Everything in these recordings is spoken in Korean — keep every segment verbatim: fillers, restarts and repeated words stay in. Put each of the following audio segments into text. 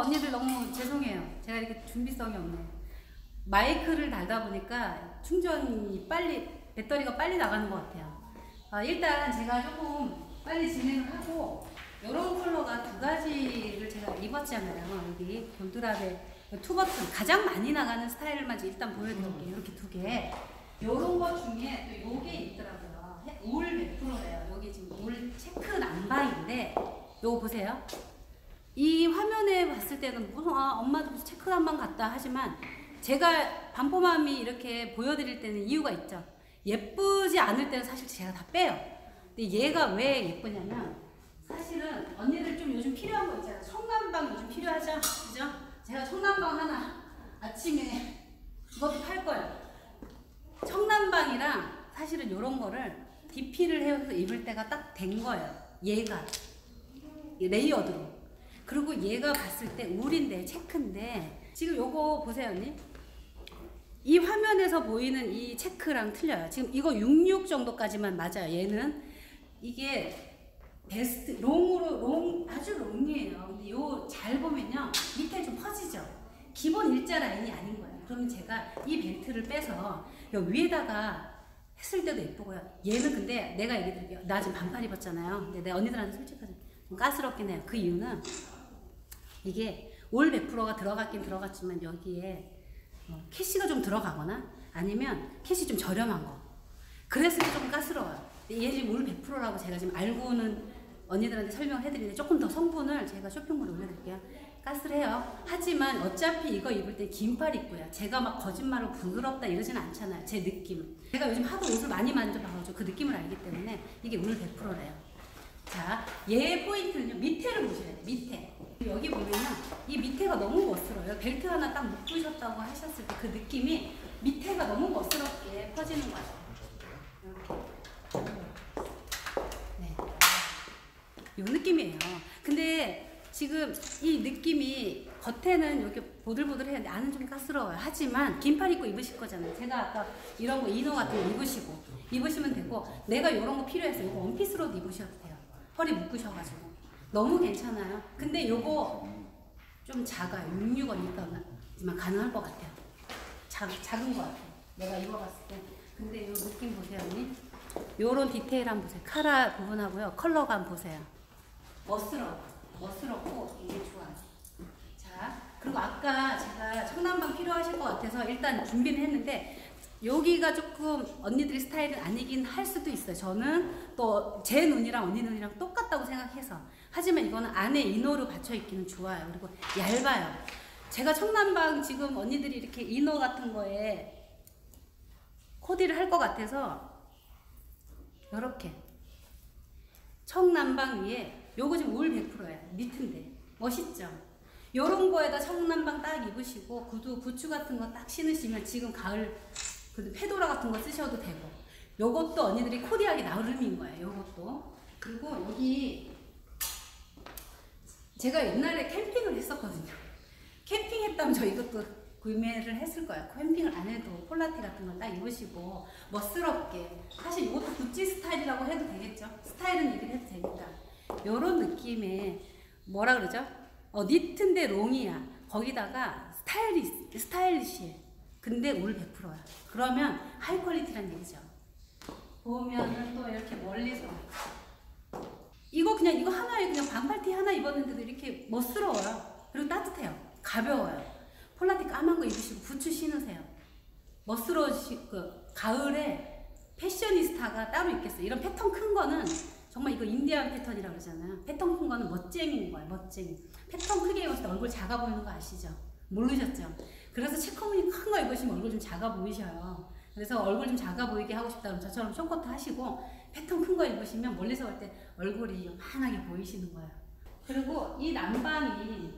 언니들 너무 죄송해요. 제가 이렇게 준비성이 없네요. 마이크를 달다 보니까 충전이 빨리, 배터리가 빨리 나가는 것 같아요. 아, 일단 제가 조금 빨리 진행을 하고, 이런 컬러가 두 가지를 제가 입었잖아요. 여기 골드랍의 투 버튼, 가장 많이 나가는 스타일만 일단 보여드릴게요. 이렇게 두 개. 요런 것 중에 또 요게 있더라고요. 울 백 퍼센트래요. 여기 지금 울 체크 남방인데, 요거 보세요. 이 화면에 봤을 때는 무슨, 아, 엄마도 무슨 체크 남방 같다 하지만, 제가 반포맘이 이렇게 보여드릴 때는 이유가 있죠. 예쁘지 않을 때는 사실 제가 다 빼요. 근데 얘가 왜 예쁘냐면, 사실은 언니들 좀 요즘 필요한 거 있잖아요. 청남방 요즘 필요하죠? 그죠? 제가 청남방 하나 아침에 이것도 팔 거예요. 청남방이랑 사실은 이런 거를 디피를 해서 입을 때가 딱 된 거예요. 얘가 레이어드로. 그리고 얘가 봤을 때 울인데 체크인데, 지금 요거 보세요 언니. 이 화면에서 보이는 이 체크랑 틀려요. 지금 이거 육십육 정도까지만 맞아요. 얘는 이게 베스트 롱으로 롱 아주 롱이에요. 근데 요 잘 보면요 밑에 좀 퍼지죠. 기본 일자 라인이 아닌 거예요. 그러면 제가 이 벨트를 빼서 요 위에다가 했을 때도 예쁘고요. 얘는 근데 내가 얘기 드릴게요. 나 지금 반팔 입었잖아요. 근데 내 언니들한테 솔직하게 좀 까스럽긴 해요. 그 이유는 이게 올 백 퍼센트가 들어갔긴 들어갔지만 여기에 어, 캐시가 좀 들어가거나 아니면 캐시 좀 저렴한 거, 그랬을 때 조금 까스러워요. 얘 지금 올 백 퍼센트라고 제가 지금 알고는 언니들한테 설명을 해드리는데, 조금 더 성분을 제가 쇼핑몰에 올려드릴게요. 까스해요. 하지만 어차피 이거 입을 때 긴팔 입고요. 제가 막 거짓말로 부드럽다 이러진 않잖아요. 제 느낌. 제가 요즘 하도 옷을 많이 만져봐가지고 그 느낌을 알기 때문에 이게 올 백 퍼센트래요. 자, 얘 포인트는요. 밑에를 보셔야 돼요. 밑에. 여기 보면은 이 밑에가 너무 멋스러워요. 벨트 하나 딱 묶으셨다고 하셨을 때 그 느낌이 밑에가 너무 멋스럽게 퍼지는 것 같아요. 이렇게. 네. 이 느낌이에요. 근데 지금 이 느낌이 겉에는 이렇게 보들보들해야 돼. 안은 좀 가스러워요. 하지만 긴팔 입고 입으실 거잖아요. 제가 아까 이런 거 이너 같은 거 입으시고 입으시면 되고, 내가 이런 거 필요해서 이거 원피스로도 입으셔도 돼요. 허리 묶으셔가지고 너무 괜찮아요. 근데 요거 좀 작아요. 육십육 원이니까 가능할 것 같아요. 작, 작은 것 같아요. 내가 입어봤을 때. 근데 요 느낌 보세요 언니. 요런 디테일 한번 보세요. 카라 부분하고요 컬러가 한번 보세요. 멋스러워. 멋스럽고 이게 좋아요. 자, 그리고 아까 제가 청남방 필요하실 것 같아서 일단 준비는 했는데, 여기가 조금 언니들이 스타일은 아니긴 할 수도 있어요. 저는 또 제 눈이랑 언니 눈이랑 똑같다고 생각해서. 하지만 이거는 안에 이너로 받쳐 입기는 좋아요. 그리고 얇아요. 제가 청남방 지금 언니들이 이렇게 이너 같은 거에 코디를 할 것 같아서 이렇게 청남방 위에 요거 지금 올 백 퍼센트예요. 니트인데 멋있죠? 요런 거에다 청남방 딱 입으시고 구두 부츠 같은 거 딱 신으시면 지금 가을 그 페도라 같은 거 쓰셔도 되고, 요것도 언니들이 코디하기 나름인 거예요. 요것도. 그리고 여기 제가 옛날에 캠핑을 했었거든요. 캠핑했다면 저 이것도 구매를 했을 거예요. 캠핑을 안 해도 폴라티 같은 거 딱 입으시고 멋스럽게. 사실 이것도 구찌 스타일이라고 해도 되겠죠. 스타일은 얘기를 해도 되니까. 요런 느낌의 뭐라 그러죠? 어, 니트인데 롱이야. 거기다가 스타일리, 스타일리시해. 근데 올 백 퍼센트야. 그러면 하이 퀄리티란 얘기죠. 보면은 또 이렇게 멀리서 이거 그냥 이거 하나에 그냥 반팔티 하나 입었는데도 이렇게 멋스러워요. 그리고 따뜻해요. 가벼워요. 폴라티 까만 거 입으시고 부츠 신으세요. 멋스러우시, 그 가을에 패셔니스타가 따로 있겠어요. 이런 패턴 큰 거는 정말 이거 인디안 패턴이라고 그러잖아요. 패턴 큰 거는 멋쟁이인 거예요. 멋쟁이. 패턴 크게 입었을 때 얼굴 작아 보이는 거 아시죠? 모르셨죠? 그래서 체크무늬 큰 거 입으시면 얼굴 좀 작아 보이셔요. 그래서 얼굴 좀 작아 보이게 하고 싶다 그러면 저처럼 쇼커트 하시고 패턴 큰 거 입으시면 멀리서 볼 때 얼굴이 요만하게 보이시는 거예요. 그리고 이 난방이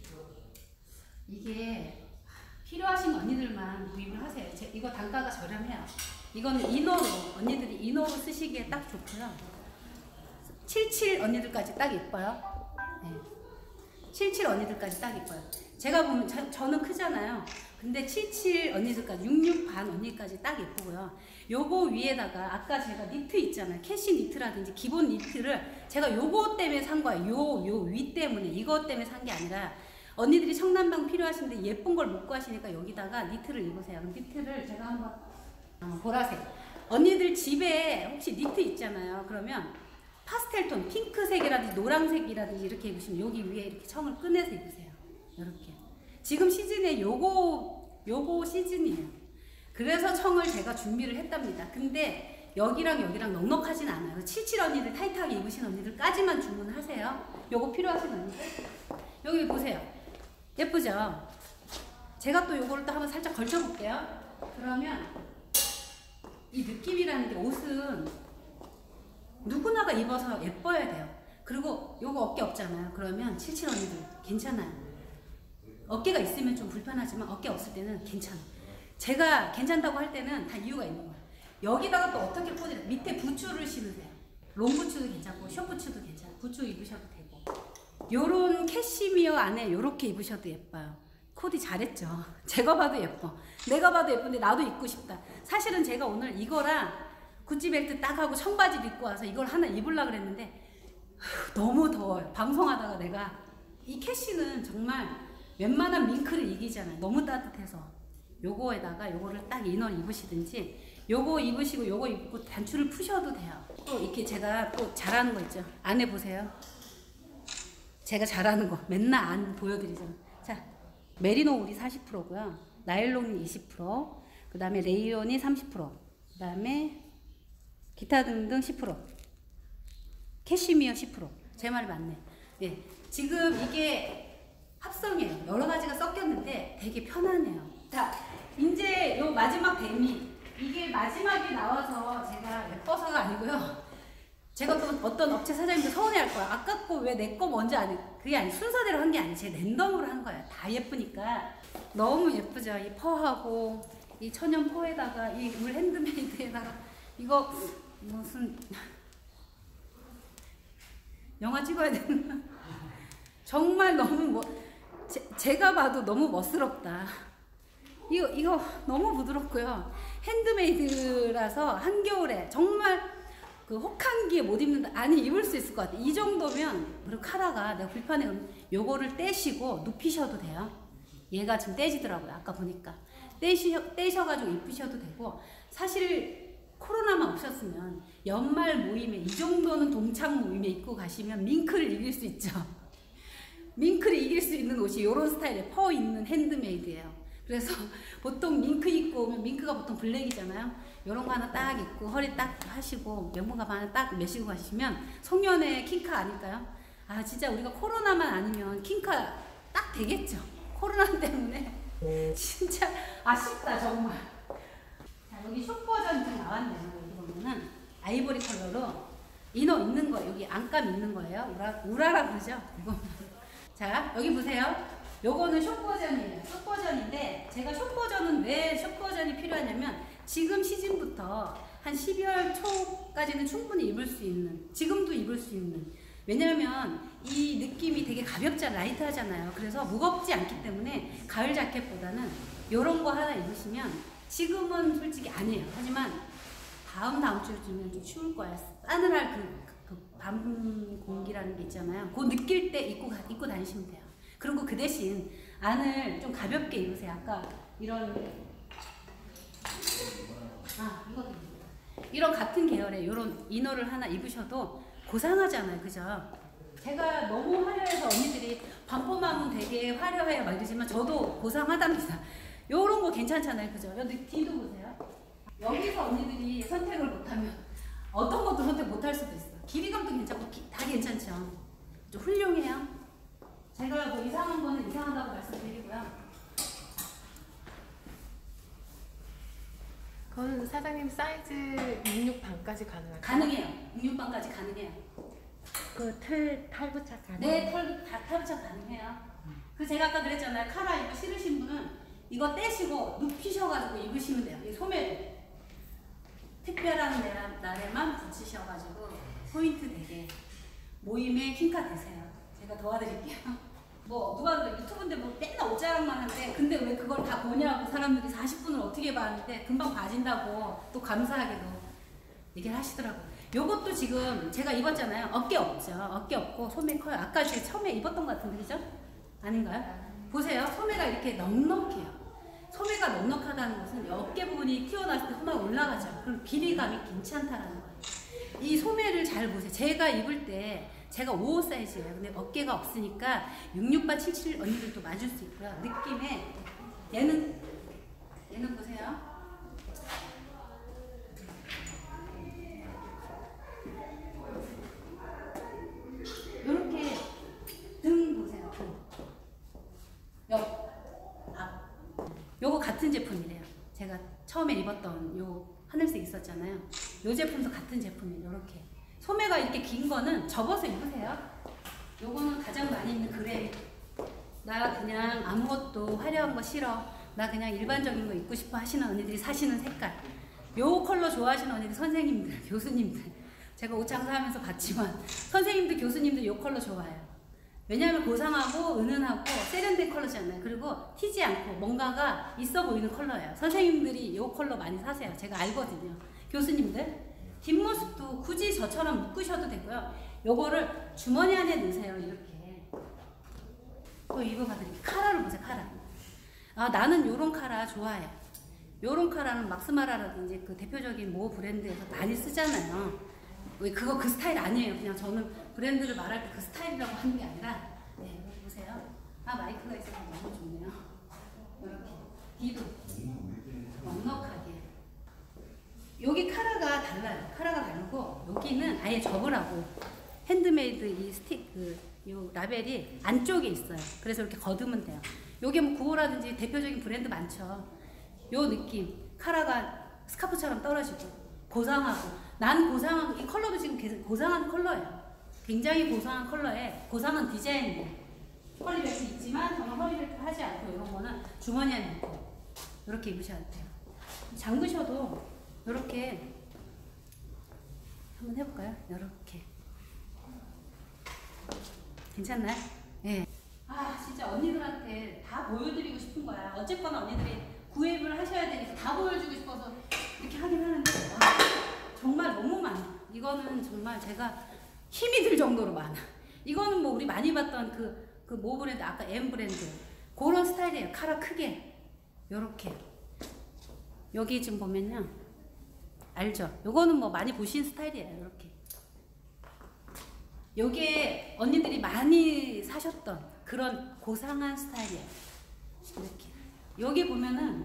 이게 필요하신 언니들만 구입을 하세요. 제, 이거 단가가 저렴해요. 이거는 이너로, 언니들이 이너로 쓰시기에 딱 좋고요. 칠십칠 언니들까지 딱 예뻐요. 네. 칠십칠 언니들까지 딱 예뻐요. 제가 보면 저, 저는 크잖아요. 근데 칠십칠 언니들까지, 육십육 반 언니까지 딱 예쁘고요. 요거 위에다가 아까 제가 니트 있잖아요. 캐시 니트라든지 기본 니트를 제가 요거 때문에 산 거예요. 요, 요 위 때문에, 이거 때문에 산 게 아니라 언니들이 청남방 필요하신데 예쁜 걸 못 구하시니까 여기다가 니트를 입으세요. 그럼 니트를 제가 한번 어, 보라색. 언니들 집에 혹시 니트 있잖아요. 그러면 파스텔톤, 핑크색이라든지 노란색이라든지 이렇게 입으시면 여기 위에 이렇게 청을 꺼내서 입으세요. 이렇게. 지금 시즌에 요거 요거 시즌이에요. 그래서 청을 제가 준비를 했답니다. 근데 여기랑 여기랑 넉넉하진 않아요. 칠칠 언니들 타이트하게 입으신 언니들까지만 주문하세요. 요거 필요하신 언니들 여기 보세요. 예쁘죠? 제가 또 요거를 또 한번 살짝 걸쳐 볼게요. 그러면 이 느낌이라는 게 옷은 누구나가 입어서 예뻐야 돼요. 그리고 요거 어깨 없잖아요. 그러면 칠칠 언니들 괜찮아요. 어깨가 있으면 좀 불편하지만 어깨 없을 때는 괜찮아요. 제가 괜찮다고 할 때는 다 이유가 있는 거예요. 여기다가 또 어떻게 포즈를 밑에 부츠를 신으세요. 롱부츠도 괜찮고 숏부츠도 괜찮아요. 부츠 입으셔도 되고 요런 캐시미어 안에 요렇게 입으셔도 예뻐요. 코디 잘했죠. 제가 봐도 예뻐. 내가 봐도 예쁜데 나도 입고 싶다. 사실은 제가 오늘 이거랑 구찌 벨트 딱 하고 청바지도 입고 와서 이걸 하나 입으려고 그랬는데 너무 더워요. 방송하다가 내가 이 캐시는 정말 웬만한 밍크를 이기잖아요. 너무 따뜻해서 요거에다가 요거를 딱 이너를 입으시든지 요거 입으시고 요거 입고 단추를 푸셔도 돼요. 또 이렇게 제가 또 잘하는 거 있죠. 안에 보세요. 제가 잘하는 거 맨날 안 보여드리잖아요. 자, 메리노 울이 사십 퍼센트고요. 나일론이 이십 퍼센트, 그 다음에 레이온이 삼십 퍼센트, 그 다음에 기타 등등 십 퍼센트, 캐시미어 십 퍼센트. 제 말이 맞네. 예, 지금 이게 합성이에요. 여러 가지가 섞였는데 되게 편하네요. 자, 이제 요 마지막 데미. 이게 마지막에 나와서 제가 예뻐서가 아니고요. 제가 또 어떤 업체 사장님도 서운해할 거야. 아까 거 왜 내 거 먼저 안 해? 그게 아니 순서대로 한 게 아니. 제가 랜덤으로 한 거예요. 다 예쁘니까. 너무 예쁘죠. 이 퍼하고 이 천연 퍼에다가 이 울 핸드메이드에다가 이거 무슨 영화 찍어야 되나? 정말 너무 뭐 제, 제가 봐도 너무 멋스럽다. 이거 이거 너무 부드럽고요. 핸드메이드라서 한겨울에 정말 그 혹한기에 못 입는다. 아니 입을 수 있을 것 같아. 이 정도면 그리고 카라가 내가 불편해 그러면 요거를 떼시고 눕히셔도 돼요. 얘가 지금 떼지더라고요. 아까 보니까 떼시, 떼셔가지고 입으셔도 되고 사실 코로나만 없었으면 연말 모임에 이 정도는 동창 모임에 입고 가시면 밍크를 이길 수 있죠. 밍크를 이길 수 있는 옷이 이런 스타일의 퍼 있는 핸드메이드예요. 그래서 보통 밍크 입고 오면 밍크가 보통 블랙이잖아요. 이런 거 하나 딱 입고 허리 딱 하시고 명품 가방 하나 딱 메시고 가시면 송년회 킹카 아닐까요? 아 진짜 우리가 코로나만 아니면 킹카 딱 되겠죠. 코로나 때문에 진짜 아쉽다 정말. 자 여기 숏 버전 좀 나왔네요. 여기 보면은 아이보리 컬러로 이너 있는 거 여기 안감 있는 거예요. 우라 우라라 그러죠. 이거 자 여기 보세요. 요거는 숏 버전이에요. 숏 버전인데 제가 숏 버전은 왜 숏 버전이 필요하냐면 지금 시즌부터 한 십이월 초까지는 충분히 입을 수 있는 지금도 입을 수 있는 왜냐면 이 느낌이 되게 가볍잖아 라이트하잖아요. 그래서 무겁지 않기 때문에 가을 자켓보다는 요런 거 하나 입으시면 지금은 솔직히 아니에요. 하지만 다음 다음 주쯤은 좀 추울 거야. 싸늘할 그, 그 밤 공기라는 게 있잖아요. 그거 느낄 때 입고, 입고 다니시면 돼요. 그리고 그 대신 안을 좀 가볍게 입으세요. 아까 이런 아 이거 이런 같은 계열의 이런 이너를 하나 입으셔도 고상하잖아요, 그죠? 제가 너무 화려해서 언니들이 반포맘은 되게 화려해요 막 이러지만 저도 고상하답니다. 이런 거 괜찮잖아요, 그죠? 여기 뒤도 보세요. 여기서 언니들이 선택을 못하면 어떤 것도 선택 못할 수도 있어. 길이감도 괜찮고 기, 다 괜찮죠. 좀 훌륭해요. 제가 뭐 이상한 거는 이상하다고 말씀드리고요. 그건 사장님 사이즈 육십육 반까지 가능할까요? 가능해요. 육십육 반까지 가능해요. 그 털, 탈부착 가능? 네, 털, 다 탈부착 가능해요. 그 제가 아까 그랬잖아요. 카라 이거 싫으신 분은 이거 떼시고 눕히셔가지고 입으시면 돼요. 이 소매도. 특별한 날에만 붙이셔가지고 포인트 되게 모임에 킹카 되세요. 제가 도와드릴게요. 뭐 누가 그래 유튜브인데 뭐 맨날 옷자랑만 하는데 근데 왜 그걸 다 보냐고 사람들이 사십 분을 어떻게 봤는데 금방 봐진다고 또 감사하게도 얘기를 하시더라고요. 요것도 지금 제가 입었잖아요. 어깨 없죠. 어깨 없고 소매 커요. 아까 제가 처음에 입었던 것 같은데 그죠? 아닌가요? 보세요. 소매가 이렇게 넉넉해요. 소매가 넉넉하다는 것은 어깨 부분이 튀어나왔을 때 소매가 올라가죠. 그럼 길이감이 괜찮다라는 거예요. 이 소매를 잘 보세요. 제가 입을 때 제가 오십오 사이즈예요. 근데 어깨가 없으니까 육십육바, 칠십칠 언니들도 맞을 수 있고요. 느낌에 얘는 얘는 보세요. 이렇게 등 보세요. 등. 옆, 앞. 요거 같은 제품이래요. 제가 처음에 입었던 요 하늘색 있었잖아요. 요 제품도 같은 제품이에요. 요렇게. 소매가 이렇게 긴 거는 접어서 입으세요. 요거는 가장 많이 입는 그레이. 나 그냥 아무것도 화려한 거 싫어. 나 그냥 일반적인 거 입고 싶어 하시는 언니들이 사시는 색깔. 요 컬러 좋아하시는 언니들, 선생님들, 교수님들. 제가 옷 장사하면서 봤지만 선생님들, 교수님들 요 컬러 좋아해요. 왜냐하면 고상하고 은은하고 세련된 컬러잖아요. 그리고 튀지 않고 뭔가가 있어 보이는 컬러예요. 선생님들이 요 컬러 많이 사세요. 제가 알거든요. 교수님들. 뒷모습도 굳이 저처럼 묶으셔도 되고요. 요거를 주머니 안에 넣으세요. 이렇게. 또 입어봐드릴게요. 카라를 보세요. 카라. 아, 나는 요런 카라 좋아해. 요런 카라는 막스마라라든지 그 대표적인 모 브랜드에서 많이 쓰잖아요. 왜 그거 그 스타일 아니에요. 그냥 저는 브랜드를 말할 때 그 스타일이라고 하는 게 아니라, 네, 여기 보세요. 아, 마이크가 있어서 너무 좋네요. 이렇게. 뒤도 넉넉하게. 여기 카라가 달라요. 카라가 다르고, 여기는 아예 접으라고. 핸드메이드 이 스틱, 그, 요 라벨이 안쪽에 있어요. 그래서 이렇게 걷으면 돼요. 요게 뭐 구호라든지 대표적인 브랜드 많죠. 요 느낌. 카라가 스카프처럼 떨어지고, 고상하고. 난 고상한, 이 컬러도 지금 고상한 컬러예요. 굉장히 고상한 컬러에 고상한 디자인이에요. 허리벨트 있지만 저는 허리벨트 하지 않고 이런 거는 주머니 안에 넣고 이렇게 입으셔야 돼요. 잠그셔도 이렇게 한번 해볼까요? 이렇게 괜찮나요? 네. 아 진짜 언니들한테 다 보여드리고 싶은 거야. 어쨌거나 언니들이 구입을 하셔야 되니까 다 보여주고 싶어서 이렇게 하긴 하는데 와, 정말 너무 많아. 이거는 정말 제가 힘이 들 정도로 많아. 이거는 뭐 우리 많이 봤던 그, 그 모 브랜드, 아까 M 브랜드. 그런 스타일이에요. 카라 크게. 요렇게. 여기 지금 보면요. 알죠? 요거는 뭐 많이 보신 스타일이에요. 요렇게. 요게 언니들이 많이 사셨던 그런 고상한 스타일이에요. 이렇게. 여기 보면은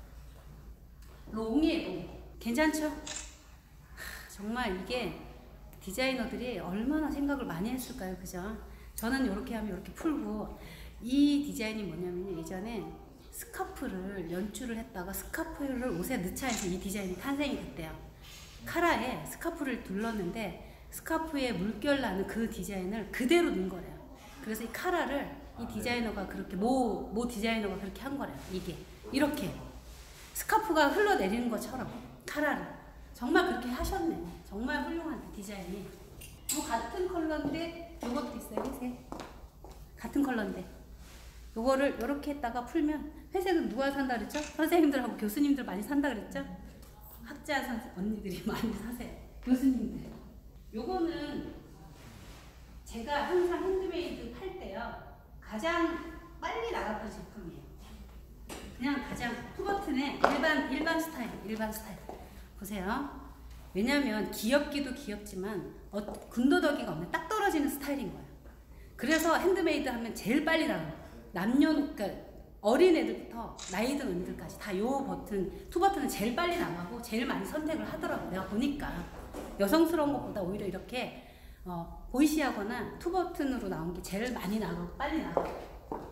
롱이에요, 롱. 괜찮죠? 하, 정말 이게 디자이너들이 얼마나 생각을 많이 했을까요? 그죠? 저는 이렇게 하면 이렇게 풀고 이 디자인이 뭐냐면 예전에 스카프를 연출을 했다가 스카프를 옷에 넣자 해서 이 디자인이 탄생이 됐대요. 카라에 스카프를 둘렀는데 스카프에 물결 나는 그 디자인을 그대로 넣은 거래요. 그래서 이 카라를 이 디자이너가 그렇게 모, 모 디자이너가 그렇게 한 거래요. 이게 이렇게 스카프가 흘러내리는 것처럼 카라를 정말 그렇게 하셨네. 정말 훌륭한 디자인이. 뭐 같은 컬러인데 요것도 있어요. 회색. 같은 컬러인데 요거를 요렇게 했다가 풀면 회색은 누가 산다 그랬죠? 선생님들하고 교수님들 많이 산다 그랬죠? 학자 선생 언니들이 많이 사세요. 교수님들. 요거는 제가 항상 핸드메이드 팔 때요 가장 빨리 나갔던 제품이에요. 그냥 가장 투버튼의 일반 일반 스타일, 일반 스타일. 보세요. 왜냐면 귀엽기도 귀엽지만 어, 군더더기가 없는 딱 떨어지는 스타일인 거예요. 그래서 핸드메이드 하면 제일 빨리 나가요. 남녀노, 그러니까 어린애들부터 나이 든 언니들까지 다 요 버튼, 투 버튼은 제일 빨리 나가고 제일 많이 선택을 하더라고요. 내가 보니까 여성스러운 것보다 오히려 이렇게 어, 보이시하거나 투 버튼으로 나온 게 제일 많이 나가고 빨리 나가고.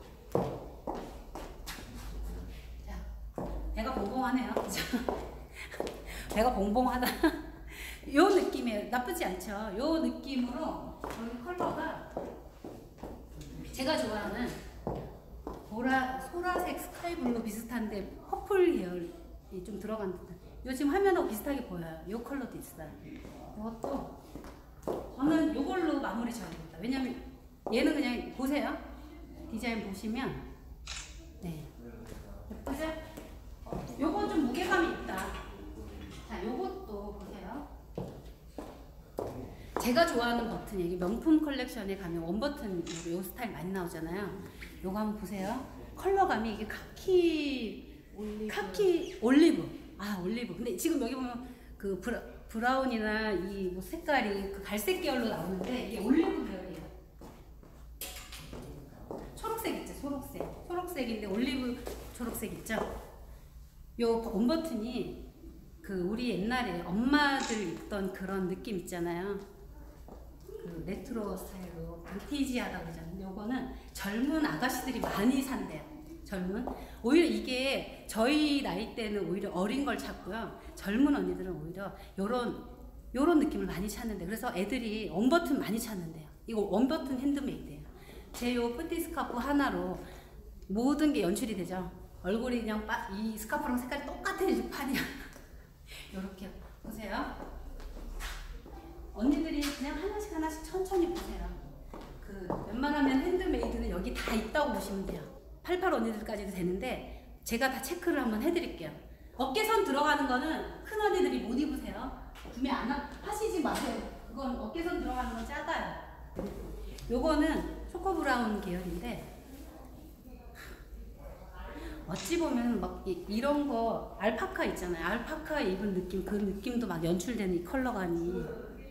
자, 배가 봉봉하네요. 배가 봉봉하다. 요 느낌이에요. 나쁘지 않죠? 요 느낌으로 여기 컬러가 제가 좋아하는 보라, 소라색 스카이블루 비슷한데 퍼플 계열이 좀 들어간 듯한 요 지금 화면하고 비슷하게 보여요. 요 컬러도 있어요. 이것도 저는 요걸로 마무리 지어야겠다. 왜냐면 얘는 그냥 보세요. 디자인 보시면 네 예쁘죠? 요건 좀 무게감이 있다. 자, 요것도 보세요. 제가 좋아하는 버튼이 이게 명품 컬렉션에 가면 원 버튼 요, 요 스타일 많이 나오잖아요. 요거 한번 보세요. 컬러감이 이게 카키 올리브. 카키 올리브. 아 올리브. 근데 지금 여기 보면 그 브라, 브라운이나 이 뭐 색깔이 그 갈색 계열로 나오는데 이게 올리브 계열이에요. 초록색 있죠, 초록색. 초록색인데 올리브 초록색 있죠. 요 원 버튼이 그 우리 옛날에 엄마들 입던 그런 느낌 있잖아요. 그 레트로 스타일로 빈티지하다고 그러잖아요. 요거는 젊은 아가씨들이 많이 산대요. 젊은 오히려 이게 저희 나이 때는 오히려 어린 걸 찾고요. 젊은 언니들은 오히려 요런 요런 느낌을 많이 찾는데 그래서 애들이 원 버튼 많이 찾는데요. 이거 원 버튼 핸드메이드예요. 제 요 푸티 스카프 하나로 모든 게 연출이 되죠. 얼굴이 그냥 빠, 이 스카프랑 색깔이 똑같은 이 판이야. 요렇게 보세요. 언니들이 그냥 하나씩 하나씩 천천히 보세요. 그 웬만하면 핸드메이드는 여기 다 있다고 보시면 돼요. 팔십팔 언니들까지도 되는데 제가 다 체크를 한번 해드릴게요. 어깨선 들어가는 거는 큰 언니들이 못 입으세요. 구매 안 하, 하시지 마세요. 그건 어깨선 들어가는 건 작아요. 요거는 초코 브라운 계열인데 어찌 보면 막 이, 이런 거 알파카 있잖아요. 알파카 입은 느낌 그 느낌도 막 연출되는 이 컬러감이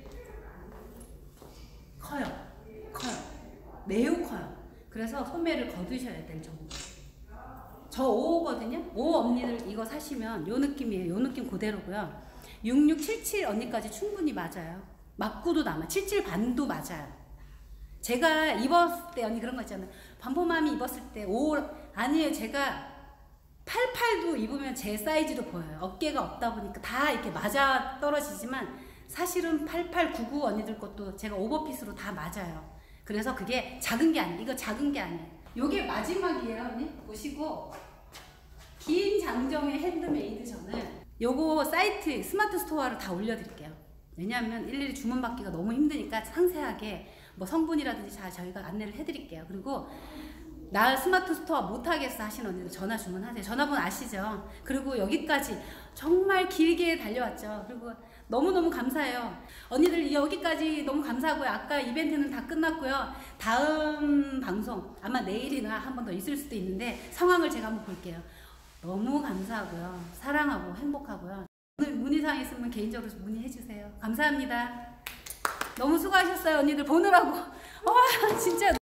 커요. 커요. 매우 커요. 그래서 소매를 거두셔야 될 정도. 저 오호거든요. 오호 언니들 이거 사시면 요 느낌이에요. 요 느낌 그대로고요. 육육, 칠칠 언니까지 충분히 맞아요. 맞고도 남아. 칠칠 반도 맞아요. 제가 입었을 때 언니 그런 거 있잖아요. 반포맘이 입었을 때 오 아니에요. 제가 팔십팔도 입으면 제 사이즈로 보여요. 어깨가 없다 보니까 다 이렇게 맞아 떨어지지만 사실은 팔십팔, 구십구 언니들 것도 제가 오버핏으로 다 맞아요. 그래서 그게 작은 게 아니에요. 이거 작은 게 아니에요. 요게 마지막이에요. 언니 보시고 긴 장정의 핸드메이드 전을 요거 사이트 스마트 스토어를 다 올려드릴게요. 왜냐하면 일일이 주문받기가 너무 힘드니까 상세하게 뭐 성분이라든지 다 저희가 안내를 해드릴게요. 그리고 나 스마트 스토어 못하겠어 하시는 언니들 전화 주문하세요. 전화번호 아시죠? 그리고 여기까지 정말 길게 달려왔죠. 그리고 너무너무 감사해요. 언니들 여기까지 너무 감사하고요. 아까 이벤트는 다 끝났고요. 다음 방송 아마 내일이나 한 번 더 있을 수도 있는데 상황을 제가 한번 볼게요. 너무 감사하고요. 사랑하고 행복하고요. 오늘 문의사항 있으면 개인적으로 문의해주세요. 감사합니다. 너무 수고하셨어요. 언니들 보느라고. 와 진짜